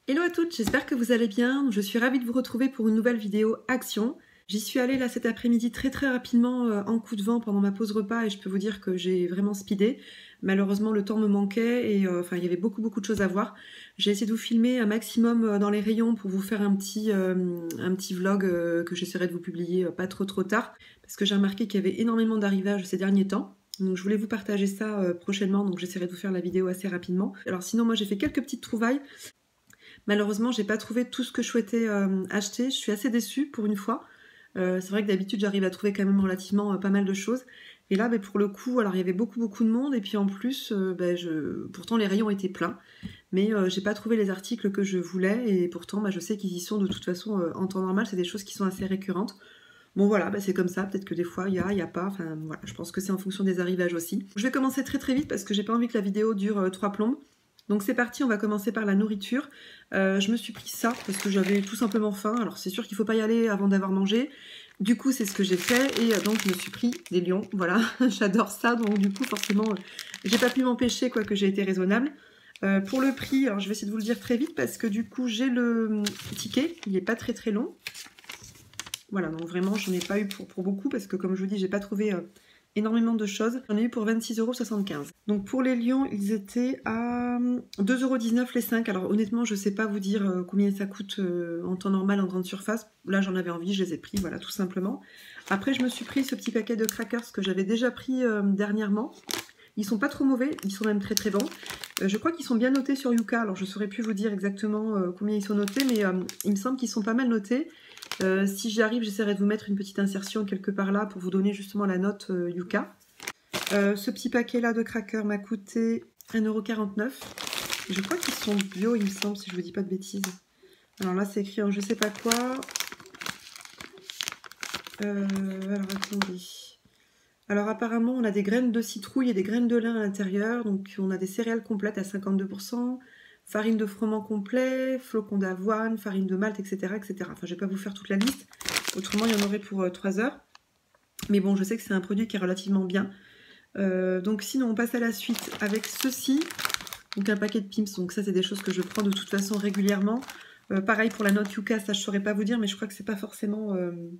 Hello à toutes, j'espère que vous allez bien. Je suis ravie de vous retrouver pour une nouvelle vidéo action. J'y suis allée là cet après-midi très rapidement en coup de vent pendant ma pause repas et je peux vous dire que j'ai vraiment speedé. Malheureusement le temps me manquait et il y avait beaucoup de choses à voir. J'ai essayé de vous filmer un maximum dans les rayons pour vous faire un petit vlog que j'essaierai de vous publier pas trop tard parce que j'ai remarqué qu'il y avait énormément d'arrivages ces derniers temps. Donc je voulais vous partager ça prochainement, donc j'essaierai de vous faire la vidéo assez rapidement. Alors sinon moi j'ai fait quelques petites trouvailles. Malheureusement, j'ai pas trouvé tout ce que je souhaitais acheter. Je suis assez déçue pour une fois. C'est vrai que d'habitude, j'arrive à trouver quand même relativement pas mal de choses. Et là, pour le coup, alors il y avait beaucoup de monde. Et puis en plus, pourtant les rayons étaient pleins. Mais j'ai pas trouvé les articles que je voulais. Et pourtant, je sais qu'ils y sont de toute façon en temps normal. C'est des choses qui sont assez récurrentes. Bon voilà, c'est comme ça. Peut-être que des fois, il y a pas. Enfin voilà, je pense que c'est en fonction des arrivages aussi. Je vais commencer très vite parce que j'ai pas envie que la vidéo dure 3 plombes. Donc c'est parti, on va commencer par la nourriture. Je me suis pris ça parce que j'avais tout simplement faim. Alors c'est sûr qu'il ne faut pas y aller avant d'avoir mangé. Du coup c'est ce que j'ai fait et donc je me suis pris des lions. Voilà, j'adore ça. Donc du coup forcément j'ai pas pu m'empêcher quoique j'ai été raisonnable. Pour le prix, alors je vais essayer de vous le dire très vite parce que du coup j'ai le ticket. Il n'est pas très long. Voilà, donc vraiment j'en ai pas eu pour beaucoup parce que comme je vous dis j'ai pas trouvé... énormément de choses. J'en ai eu pour 26,75 €. Donc pour les lions, ils étaient à 2,19 € les 5. Alors honnêtement, je ne sais pas vous dire combien ça coûte en temps normal en grande surface. Là, j'en avais envie, je les ai pris, voilà, tout simplement. Après, je me suis pris ce petit paquet de crackers que j'avais déjà pris dernièrement. Ils sont pas trop mauvais, ils sont même très bons. Je crois qu'ils sont bien notés sur Yuka. Alors je ne saurais plus vous dire exactement combien ils sont notés, mais il me semble qu'ils sont pas mal notés. Si j'y arrive, j'essaierai de vous mettre une petite insertion quelque part là pour vous donner justement la note Yuka. Ce petit paquet là de crackers m'a coûté 1,49 €. Je crois qu'ils sont bio, il me semble, si je vous dis pas de bêtises. Alors là, c'est écrit en je sais pas quoi. Alors attendez. Alors apparemment, on a des graines de citrouille et des graines de lin à l'intérieur. Donc on a des céréales complètes à 52%. Farine de froment complet, flocons d'avoine, farine de malt, etc. Enfin, je ne vais pas vous faire toute la liste. Autrement, il y en aurait pour 3 heures. Mais bon, je sais que c'est un produit qui est relativement bien. Donc sinon, on passe à la suite avec ceci. Donc un paquet de Pim's. Donc ça, c'est des choses que je prends de toute façon régulièrement. Pareil pour la note Yuka, ça je ne saurais pas vous dire, mais je crois que c'est pas forcément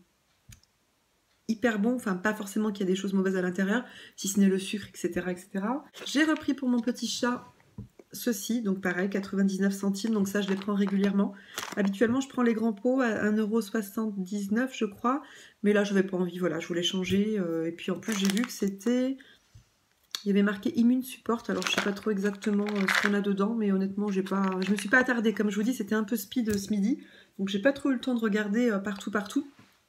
hyper bon. Enfin, pas forcément qu'il y a des choses mauvaises à l'intérieur, si ce n'est le sucre, etc. J'ai repris pour mon petit chat ceci, donc pareil, 99 centimes, donc ça je les prends régulièrement. Habituellement je prends les grands pots à 1,79 € je crois, mais là je n'avais pas envie, voilà, je voulais changer, et puis en plus j'ai vu que c'était, il y avait marqué Immune Support, alors je sais pas trop exactement ce qu'on a dedans, mais honnêtement je me suis pas attardée, comme je vous dis c'était un peu speed ce midi, donc j'ai pas trop eu le temps de regarder partout.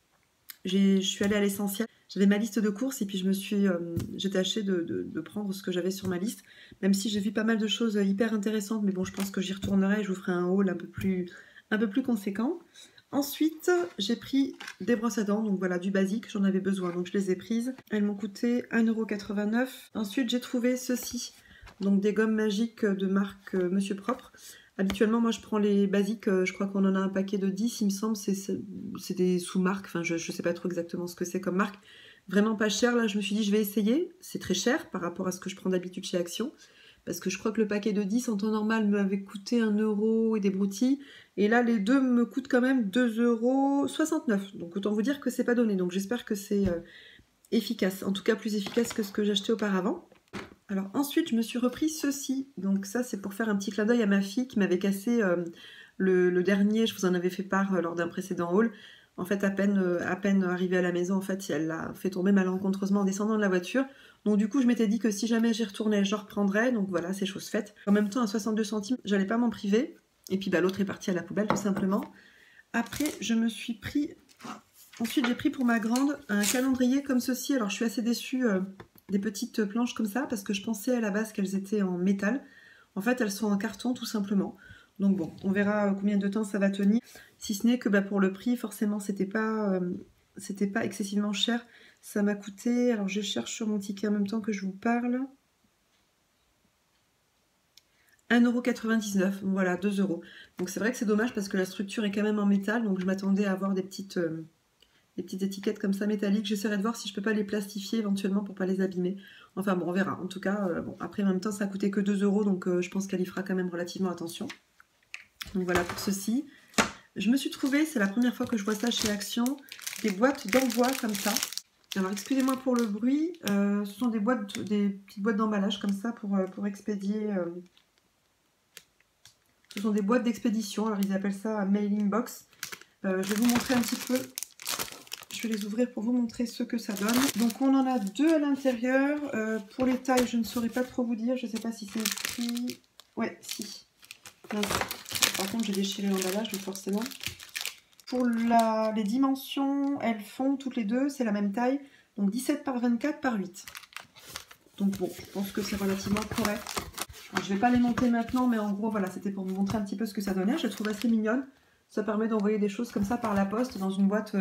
Je suis allée à l'essentiel. J'avais ma liste de courses et puis j'ai tâché de prendre ce que j'avais sur ma liste, même si j'ai vu pas mal de choses hyper intéressantes, mais bon, je pense que j'y retournerai et je vous ferai un haul un peu plus conséquent. Ensuite, j'ai pris des brosses à dents, donc voilà, du basique, j'en avais besoin, donc je les ai prises. Elles m'ont coûté 1,89 €. Ensuite, j'ai trouvé ceci, donc des gommes magiques de marque Monsieur Propre. Habituellement, moi, je prends les basiques. Je crois qu'on en a un paquet de 10, il me semble. C'est des sous-marques. Enfin, je ne sais pas trop exactement ce que c'est comme marque. Vraiment pas cher. Là, je me suis dit, je vais essayer. C'est très cher par rapport à ce que je prends d'habitude chez Action. Parce que je crois que le paquet de 10 en temps normal m'avait coûté 1 € et des broutilles. Et là, les deux me coûtent quand même 2,69 €. Donc, autant vous dire que c'est pas donné. Donc, j'espère que c'est efficace. En tout cas, plus efficace que ce que j'achetais auparavant. Alors ensuite, je me suis repris ceci. Donc ça, c'est pour faire un petit clin d'œil à ma fille qui m'avait cassé le dernier. Je vous en avais fait part lors d'un précédent haul. En fait, à peine arrivée à la maison, en fait, elle l'a fait tomber malencontreusement en descendant de la voiture. Donc du coup, je m'étais dit que si jamais j'y retournais, je reprendrais. Donc voilà, c'est chose faite. En même temps, à 62 centimes, j'allais pas m'en priver. Et puis l'autre est partie à la poubelle, tout simplement. Après, je me suis pris... Ensuite, j'ai pris pour ma grande un calendrier comme ceci. Alors, je suis assez déçue... des petites planches comme ça parce que je pensais à la base qu'elles étaient en métal. En fait, elles sont en carton tout simplement. Donc bon, on verra combien de temps ça va tenir. Si ce n'est que pour le prix, forcément, c'était pas excessivement cher. Ça m'a coûté, alors je cherche sur mon ticket en même temps que je vous parle, 1,99 €, voilà, 2 €. Donc c'est vrai que c'est dommage parce que la structure est quand même en métal, donc je m'attendais à avoir des petites étiquettes comme ça métalliques. J'essaierai de voir si je peux pas les plastifier éventuellement pour pas les abîmer. Enfin bon, on verra. En tout cas, bon, après en même temps ça a coûté que 2 €, donc je pense qu'elle y fera quand même relativement attention. Donc voilà pour ceci. Je me suis trouvé, c'est la première fois que je vois ça chez Action, des boîtes d'envoi comme ça. Alors excusez-moi pour le bruit, ce sont des petites boîtes d'emballage comme ça pour expédier. Ce sont des boîtes d'expédition, alors ils appellent ça mailing box. Je vais vous montrer un petit peu. Je vais les ouvrir pour vous montrer ce que ça donne. Donc on en a 2 à l'intérieur. Pour les tailles, je ne saurais pas trop vous dire. Je ne sais pas si c'est écrit. Ouais, si. Non. Par contre, j'ai déchiré l'emballage, donc forcément. Pour les dimensions, elles font toutes les deux, c'est la même taille. Donc 17 par 24 par 8. Donc bon, je pense que c'est relativement correct. Alors, je ne vais pas les monter maintenant, mais en gros, voilà, c'était pour vous montrer un petit peu ce que ça donnait. Je la trouve assez mignonne. Ça permet d'envoyer des choses comme ça par la poste dans une boîte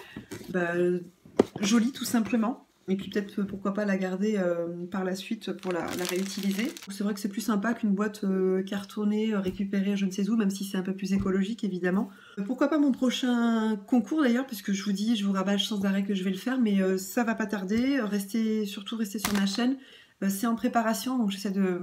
jolie tout simplement. Et puis peut-être pourquoi pas la garder par la suite pour la réutiliser. C'est vrai que c'est plus sympa qu'une boîte cartonnée, récupérée je ne sais où, même si c'est un peu plus écologique évidemment. Pourquoi pas mon prochain concours d'ailleurs, puisque je vous dis, je vous rabâche sans arrêt que je vais le faire, mais ça va pas tarder. Surtout restez sur ma chaîne. C'est en préparation, donc j'essaie de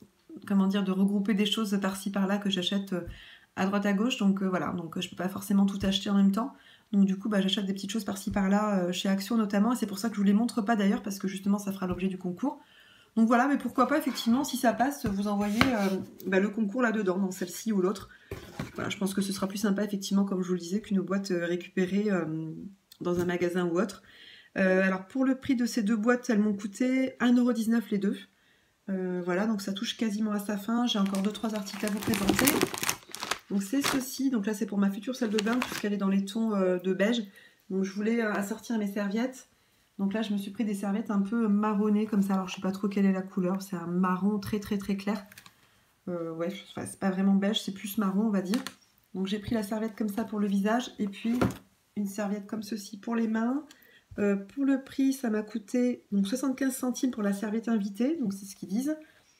regrouper des choses par-ci par-là que j'achète à droite à gauche. Donc voilà, donc je peux pas forcément tout acheter en même temps. Donc du coup, j'achète des petites choses par-ci par-là, chez Action notamment, et c'est pour ça que je vous les montre pas d'ailleurs, parce que justement ça fera l'objet du concours. Donc voilà, mais pourquoi pas effectivement, si ça passe, vous envoyez le concours là-dedans, dans celle-ci ou l'autre. Voilà, je pense que ce sera plus sympa effectivement, comme je vous le disais, qu'une boîte récupérée dans un magasin ou autre. Alors pour le prix de ces 2 boîtes, elles m'ont coûté 1,19 € les deux. Voilà, donc ça touche quasiment à sa fin. J'ai encore 2-3 articles à vous présenter. Donc c'est ceci, donc là c'est pour ma future salle de bain puisqu'elle est dans les tons de beige. Donc je voulais assortir mes serviettes. Donc là je me suis pris des serviettes un peu marronnées comme ça. Alors je sais pas trop quelle est la couleur, c'est un marron très très très clair. Ouais, enfin, c'est pas vraiment beige, c'est plus marron on va dire. Donc j'ai pris la serviette comme ça pour le visage et puis une serviette comme ceci pour les mains. Pour le prix ça m'a coûté donc 75 centimes pour la serviette invitée, donc c'est ce qu'ils disent.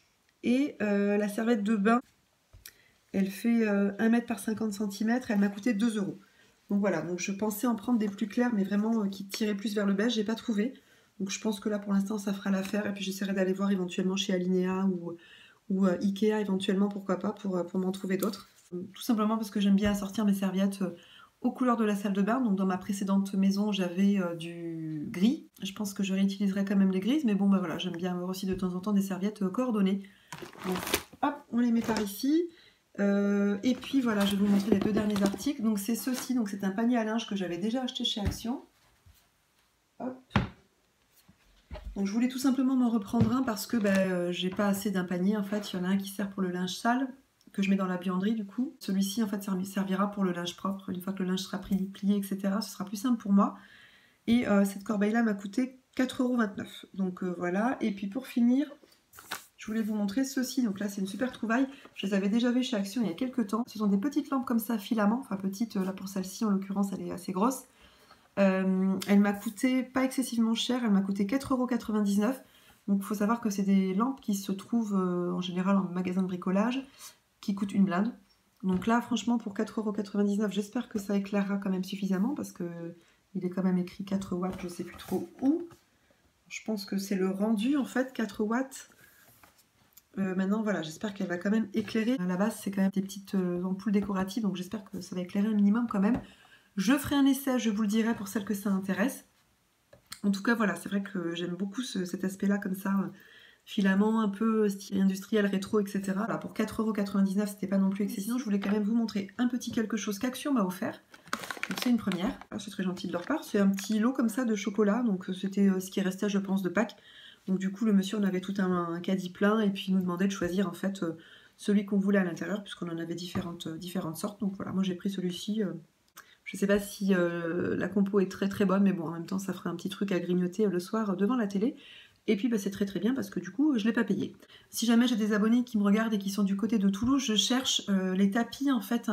Et la serviette de bain, elle fait 1 mètre par 50 cm, elle m'a coûté 2 €. Donc voilà, donc je pensais en prendre des plus clairs, mais vraiment qui tiraient plus vers le beige, j'ai pas trouvé. Donc je pense que là pour l'instant ça fera l'affaire, et puis j'essaierai d'aller voir éventuellement chez Alinea ou Ikea éventuellement, pourquoi pas, pour m'en trouver d'autres. Tout simplement parce que j'aime bien assortir mes serviettes aux couleurs de la salle de bain. Donc dans ma précédente maison j'avais du gris. Je pense que je réutiliserai quand même les grises, mais bon voilà, j'aime bien avoir aussi de temps en temps des serviettes coordonnées. Donc hop, on les met par ici. Et puis voilà, je vais vous montrer les 2 derniers articles. Donc c'est ceci, donc c'est un panier à linge que j'avais déjà acheté chez Action. Hop. Donc je voulais tout simplement m'en reprendre un parce que j'ai pas assez d'un panier en fait. Il y en a un qui sert pour le linge sale, que je mets dans la buanderie du coup. Celui-ci en fait servira pour le linge propre. Une fois que le linge sera plié, etc., ce sera plus simple pour moi. Et cette corbeille-là m'a coûté 4,29 €. Donc voilà. Et puis pour finir, je voulais vous montrer ceci. Donc là, c'est une super trouvaille. Je les avais déjà vues chez Action il y a quelques temps. Ce sont des petites lampes comme ça, filaments. Enfin, petites, là pour celle-ci, en l'occurrence, elle est assez grosse. Elle m'a coûté pas excessivement cher. Elle m'a coûté 4,99 €. Donc, il faut savoir que c'est des lampes qui se trouvent en général en magasin de bricolage, qui coûtent une blinde. Donc là, franchement, pour 4,99 €, j'espère que ça éclairera quand même suffisamment, parce que il est quand même écrit 4 watts, je sais plus trop où. Je pense que c'est le rendu, en fait, 4 watts. Maintenant voilà, j'espère qu'elle va quand même éclairer. À la base c'est quand même des petites ampoules décoratives, donc j'espère que ça va éclairer un minimum quand même. Je ferai un essai, je vous le dirai pour celles que ça intéresse. En tout cas voilà, c'est vrai que j'aime beaucoup cet aspect là comme ça, filament un peu style industriel, rétro, etc. Voilà, pour 4,99 €, c'était pas non plus excessif. Je voulais quand même vous montrer un petit quelque chose qu'Action m'a offert. Donc c'est une première, c'est très gentil de leur part. C'est un petit lot comme ça de chocolat, donc c'était ce qui restait je pense de Pâques. Donc du coup le monsieur on avait tout un caddie plein et puis il nous demandait de choisir en fait celui qu'on voulait à l'intérieur puisqu'on en avait différentes sortes. Donc voilà, moi j'ai pris celui-ci. Je sais pas si la compo est très très bonne, mais bon en même temps ça ferait un petit truc à grignoter le soir devant la télé. Et puis c'est très très bien parce que du coup je l'ai pas payé. Si jamais j'ai des abonnés qui me regardent et qui sont du côté de Toulouse, je cherche les tapis en fait un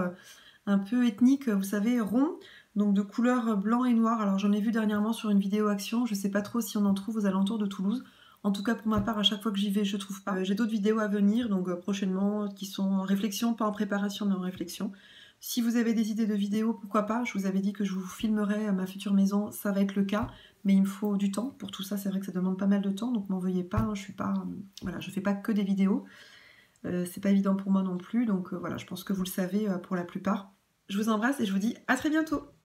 peu ethniques, vous savez, ronds. Donc de couleur blanc et noir. Alors j'en ai vu dernièrement sur une vidéo Action. Je sais pas trop si on en trouve aux alentours de Toulouse. En tout cas pour ma part, à chaque fois que j'y vais, je trouve pas. J'ai d'autres vidéos à venir, donc prochainement, qui sont en réflexion, pas en préparation, mais en réflexion. Si vous avez des idées de vidéos, pourquoi pas. Je vous avais dit que je vous filmerais ma future maison, ça va être le cas. Mais il me faut du temps pour tout ça. C'est vrai que ça demande pas mal de temps, donc m'en veuillez pas. Je suis pas, voilà, je fais pas que des vidéos. C'est pas évident pour moi non plus, donc voilà, je pense que vous le savez pour la plupart. Je vous embrasse et je vous dis à très bientôt.